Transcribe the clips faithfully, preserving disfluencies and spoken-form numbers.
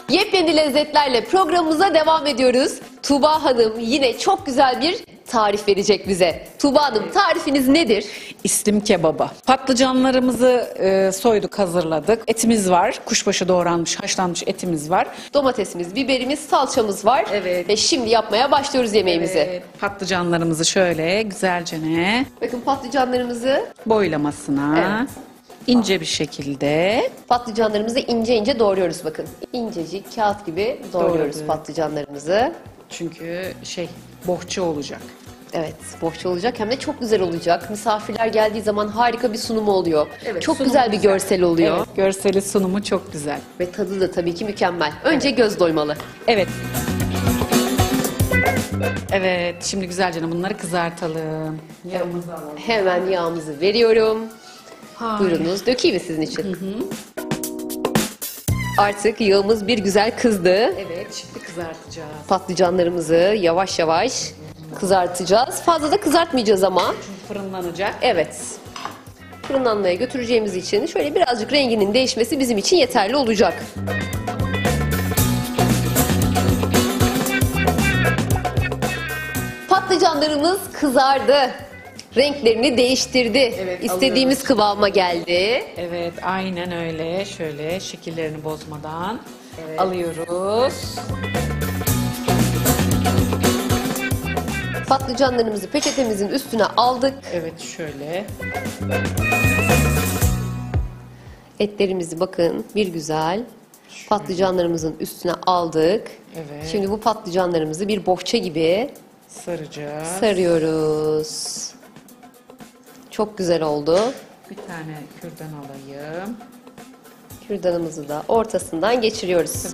Yepyeni lezzetlerle programımıza devam ediyoruz. Tuğba Hanım yine çok güzel bir tarif verecek bize. Tuğba Hanım, tarifiniz nedir? İslim kebabı. Patlıcanlarımızı e, soyduk, hazırladık. Etimiz var. Kuşbaşı doğranmış, haşlanmış etimiz var. Domatesimiz, biberimiz, salçamız var. Evet. Ve şimdi yapmaya başlıyoruz yemeğimizi. Evet, patlıcanlarımızı şöyle güzelce ne Bakın patlıcanlarımızı, boylamasına Evet. ince bir şekilde patlıcanlarımızı ince ince doğruyoruz bakın. İncecik kağıt gibi doğruyoruz Doğradık. patlıcanlarımızı. çünkü şey bohça olacak. Evet, bohça olacak hem de çok güzel olacak. Misafirler geldiği zaman harika bir sunumu oluyor. Evet, çok sunumu güzel bir güzel. görsel oluyor. Evet, görseli sunumu çok güzel. Ve tadı da tabii ki mükemmel. Önce göz doymalı. Evet. Evet, şimdi güzelce bunları kızartalım. Yağımızı alalım. Hemen yağımızı veriyorum. Hay. Buyurunuz, dökeyim mi sizin için? Artık yağımız bir güzel kızdı. Evet, şimdi kızartacağız. Patlıcanlarımızı yavaş yavaş kızartacağız. Fazla da kızartmayacağız ama. Çünkü fırınlanacak. Evet. Fırınlanmaya götüreceğimiz için şöyle birazcık renginin değişmesi bizim için yeterli olacak. Patlıcanlarımız kızardı. Renklerini değiştirdi. Evet, İstediğimiz alıyoruz. kıvama geldi. Evet, aynen öyle. Şöyle şekillerini bozmadan alıyoruz. Patlıcanlarımızı peçetemizin üstüne aldık. Evet, şöyle. Etlerimizi bakın bir güzel patlıcanlarımızın üstüne aldık. Evet. Şimdi bu patlıcanlarımızı bir bohça gibi Saracağız. sarıyoruz. Çok güzel oldu. Bir tane kürdan alayım. Kürdanımızı da ortasından geçiriyoruz.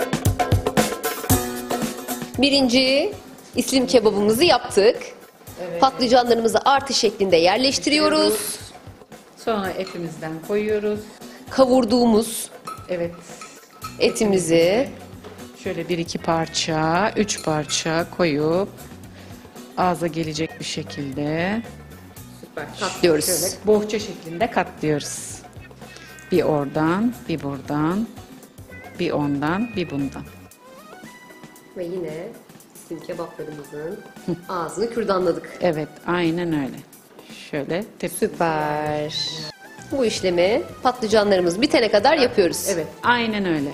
Birinci İslim kebabımızı yaptık. Evet. Patlıcanlarımızı artı şeklinde yerleştiriyoruz. Sonra etimizden koyuyoruz. Kavurduğumuz Evet. etimizi Şöyle bir iki parça, üç parça koyup ağza gelecek bir şekilde katlıyoruz. şöyle bohça şeklinde katlıyoruz. Bir oradan, bir buradan, bir ondan, bir bundan. Ve yine İslim kebaplarımızın ağzını kürdanladık. Evet, aynen öyle. Şöyle tepsi. Süper. Bu işlemi patlıcanlarımız bitene kadar yapıyoruz. Evet, aynen öyle.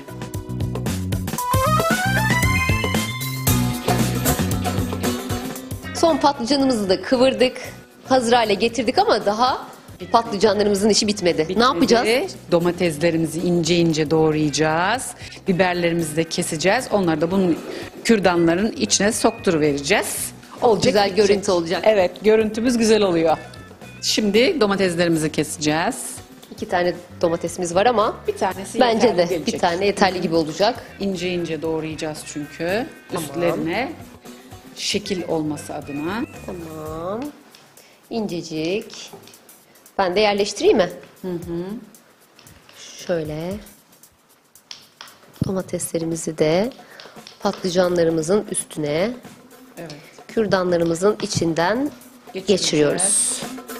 Son patlıcanımızı da kıvırdık. Hazır hale getirdik ama daha patlıcanlarımızın işi bitmedi. Ne yapacağız? Bitmedi. Domateslerimizi ince ince doğrayacağız. Biberlerimizi de keseceğiz. Onları da bunun kürdanların içine sokturuvereceğiz. Olacak, Güzel bitecek. görüntü olacak. Evet, görüntümüz güzel oluyor. Şimdi domateslerimizi keseceğiz. İki tane domatesimiz var ama Bir tanesi bence yeterli de gelecek. bir tane yeterli gibi olacak. İnce ince doğrayacağız çünkü. Tamam. Üstlerine şekil olması adına. Tamam. İncecik. Ben de yerleştireyim mi? Hı hı. Şöyle. Domateslerimizi de patlıcanlarımızın üstüne, Evet. kürdanlarımızın içinden Geçireceğiz. geçiriyoruz.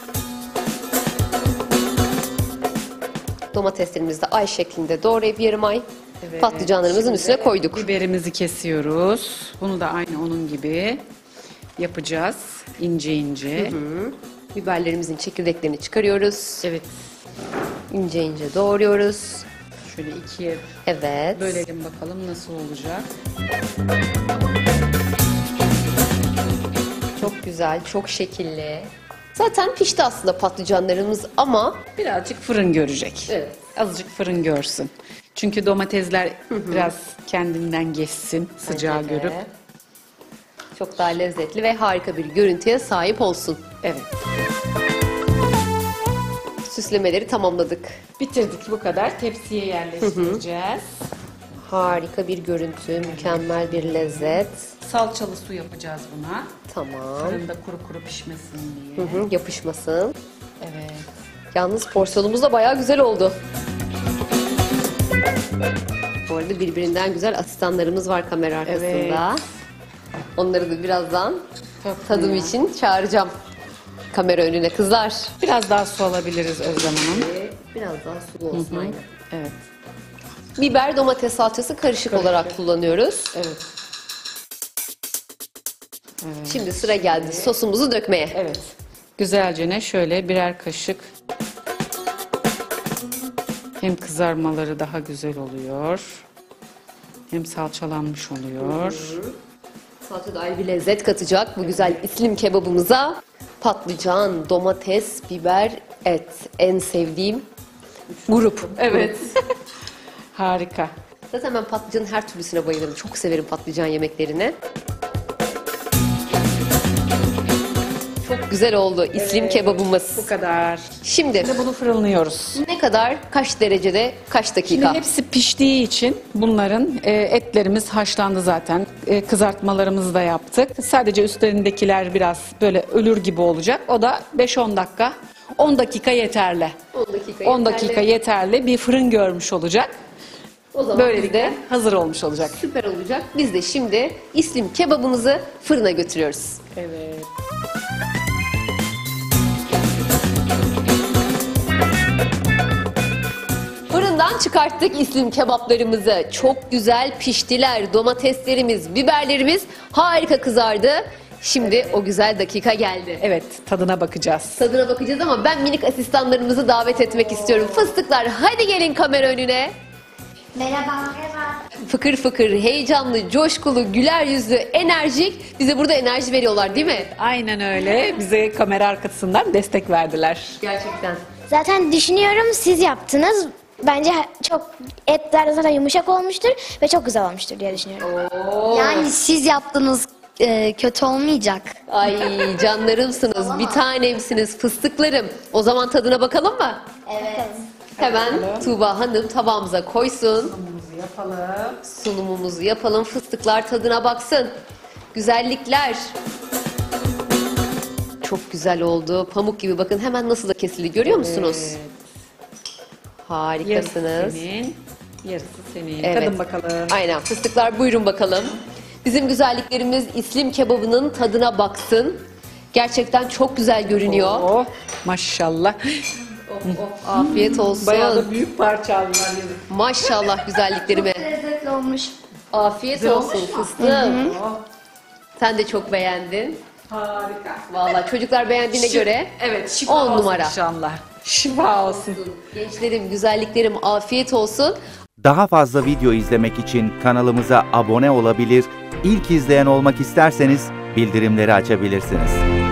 Domateslerimizi de ay şeklinde doğrayıp yarım ay Evet. patlıcanlarımızın Şimdi üstüne koyduk. Biberimizi kesiyoruz. Bunu da aynı onun gibi yapacağız. İnce ince. Biberlerimizin çekirdeklerini çıkarıyoruz. Evet. İnce ince doğruyoruz. Şöyle ikiye Evet. bölelim bakalım nasıl olacak. Çok güzel, çok şekilli. Zaten pişti aslında patlıcanlarımız ama Birazcık fırın görecek. Evet. Azıcık fırın görsün. Çünkü domatesler biraz kendinden geçsin, sıcağı bence de görüp. çok daha lezzetli ve harika bir görüntüye sahip olsun. Evet. Süslemeleri tamamladık. Bitirdik, bu kadar. Tepsiye yerleştireceğiz. Harika bir görüntü, mükemmel bir lezzet. Salçalı su yapacağız buna. Tamam. Fırında kuru kuru pişmesin diye. Hı hı, yapışmasın. Evet. Yalnız porsiyonumuz da bayağı güzel oldu. Bu arada birbirinden güzel asistanlarımız var kamera arkasında. Evet. Onları da birazdan Çok tadım iyi. için çağıracağım. Kamera önüne kızlar. Biraz daha su alabiliriz Özlem Hanım. Biraz daha sulu olsun aynen. Evet. Biber, domates salçası karışık, Karışık. olarak kullanıyoruz. Evet. Şimdi sıra geldi sosumuzu dökmeye. Evet. Güzelce ne şöyle birer kaşık. Hem kızarmaları daha güzel oluyor. Hem salçalanmış oluyor. Salça da ayrı bir lezzet katacak bu güzel İslim kebabımıza. Patlıcan, domates, biber, et. En sevdiğim grup. Evet. Harika. Zaten ben patlıcanın her türlüsüne bayılırım. Çok severim patlıcan yemeklerini. Çok güzel oldu İslim kebabımız. Bu kadar. Şimdi Şimdi bunu fırınlıyoruz. ne kadar, kaç derecede, kaç Şimdi dakika? hepsi piştiği için bunların e, etlerimiz haşlandı zaten. E, kızartmalarımızı da yaptık. Sadece üstlerindekiler biraz böyle ölür gibi olacak. O da beş on dakika. on dakika yeterli. on dakika on dakika yeterli. Bir fırın görmüş olacak. O zaman Böylelikle biz de hazır olmuş olacak. süper olacak. Biz de şimdi İslim kebabımızı fırına götürüyoruz. Evet. Fırından çıkarttık İslim kebaplarımızı. Çok güzel piştiler. Domateslerimiz, biberlerimiz harika kızardı. Şimdi o güzel dakika geldi. Evet, tadına bakacağız. Tadına bakacağız ama ben minik asistanlarımızı davet etmek istiyorum. Fıstıklar hadi gelin kamera önüne. Merhaba. Merhaba. Fıkır fıkır, heyecanlı, coşkulu, güler yüzlü, enerjik. Bize burada enerji veriyorlar değil mi? Aynen öyle. Bize kamera arkasından destek verdiler. Gerçekten. Zaten düşünüyorum siz yaptınız. Bence çok etler zaten yumuşak olmuştur ve çok güzel olmuştur diye düşünüyorum. Yani siz yaptınız, e, kötü olmayacak. Ay canlarımsınız, bir tanemsiniz, fıstıklarım. O zaman tadına bakalım mı? Evet. Hemen Tuğba Hanım tabağımıza koysun. Sunumumuzu yapalım. Sunumumuzu yapalım, fıstıklar tadına baksın. Güzellikler. Çok güzel oldu. Pamuk gibi bakın hemen nasıl da kesildi görüyor musunuz? Evet. Harikasınız. Yarısı senin, yarısı senin. Evet. Tadın bakalım. Aynen fıstıklar buyurun bakalım. Bizim güzelliklerimiz İslim kebabının tadına baksın. Gerçekten çok güzel görünüyor. Oh, maşallah. Afiyet olsun. Bayağı da büyük parça aldılar. Maşallah güzelliklerime. Lezzetli olmuş. Afiyet Güzel olsun olmuş mu? fıstığım. Oh, Sen de çok beğendin. harika. Vallahi çocuklar beğendiğine göre Evet, şifa on olsun numara. inşallah. Şifa olsun. Gençlerim, güzelliklerim afiyet olsun. Daha fazla video izlemek için kanalımıza abone olabilir, ilk izleyen olmak isterseniz bildirimleri açabilirsiniz.